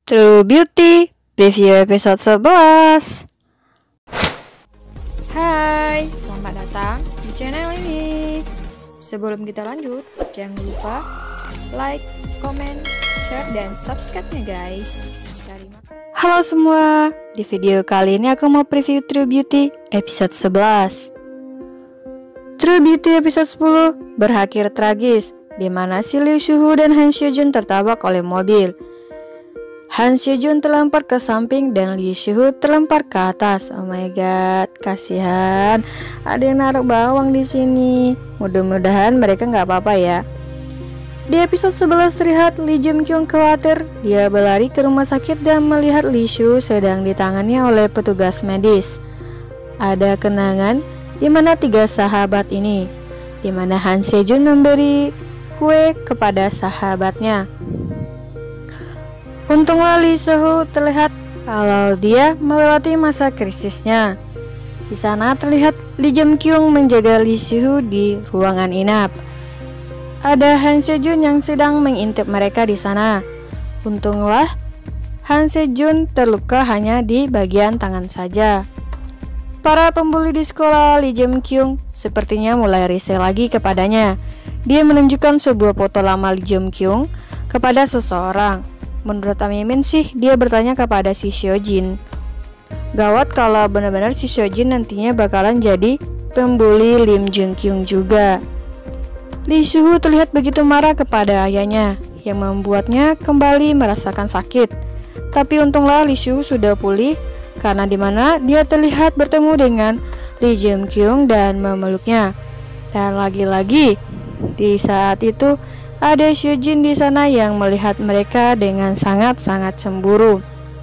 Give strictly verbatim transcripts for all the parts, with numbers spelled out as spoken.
True Beauty Preview episode sebelas. Hai, selamat datang di channel ini. Sebelum kita lanjut, jangan lupa like, comment, share, dan subscribe-nya guys. Halo semua, di video kali ini aku mau preview True Beauty episode sebelas. True Beauty episode sepuluh berakhir tragis, di mana si Lee Soo-hoo dan Han Seo-jun tertabrak oleh mobil. Han Seo-jun terlempar ke samping dan Lee Soo-hoo terlempar ke atas. Oh my god, kasihan. Ada yang naruh bawang di sini. Mudah-mudahan mereka nggak apa-apa ya. Di episode sebelas terlihat Lee Jung-kyung khawatir. Dia berlari ke rumah sakit dan melihat Lee Soo sedang ditangani oleh petugas medis. Ada kenangan di mana tiga sahabat ini, di mana Han Seo-jun memberi kue kepada sahabatnya. Untunglah Lee Soo-hoo terlihat kalau dia melewati masa krisisnya. Di sana terlihat Lee Jung-kyung menjaga Lee Soo-hoo di ruangan inap. Ada Han Seo-jun yang sedang mengintip mereka di sana. Untunglah Han Seo-jun terluka hanya di bagian tangan saja. Para pembuli di sekolah Lee Jung-kyung sepertinya mulai risih lagi kepadanya. Dia menunjukkan sebuah foto lama Lee Jung-kyung kepada seseorang. Menurut Amimin sih, dia bertanya kepada si Seo-jin. Gawat kalau benar-benar si Seo-jin nantinya bakalan jadi pembuli Lim Jung-kyung juga. Lee Soo-hoo terlihat begitu marah kepada ayahnya, yang membuatnya kembali merasakan sakit. Tapi untunglah Lee Soo-hoo sudah pulih, karena dimana dia terlihat bertemu dengan Lee Jung-kyung dan memeluknya. Dan lagi-lagi di saat itu ada Seo-jin di sana yang melihat mereka dengan sangat-sangat cemburu.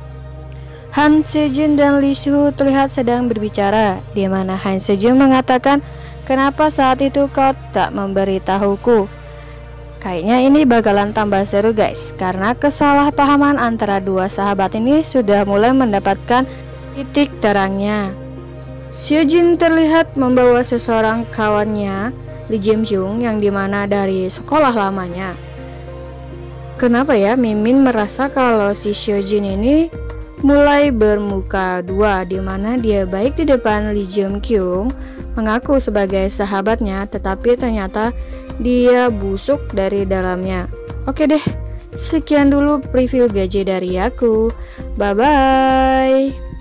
Han Seo-jun dan Lee Soo-hoo terlihat sedang berbicara, di mana Han Seo-jun mengatakan, "Kenapa saat itu kau tak memberitahuku?" Kayaknya ini bakalan tambah seru guys, karena kesalahpahaman antara dua sahabat ini sudah mulai mendapatkan titik terangnya. Seo-jin terlihat membawa seseorang kawannya, Lee Jung-kyung, yang dimana dari sekolah lamanya. Kenapa ya Mimin merasa kalau si Seo-jin ini mulai bermuka dua, dimana dia baik di depan Lee Jung-kyung, mengaku sebagai sahabatnya, tetapi ternyata dia busuk dari dalamnya. Oke deh, sekian dulu preview gaji dari aku. Bye bye.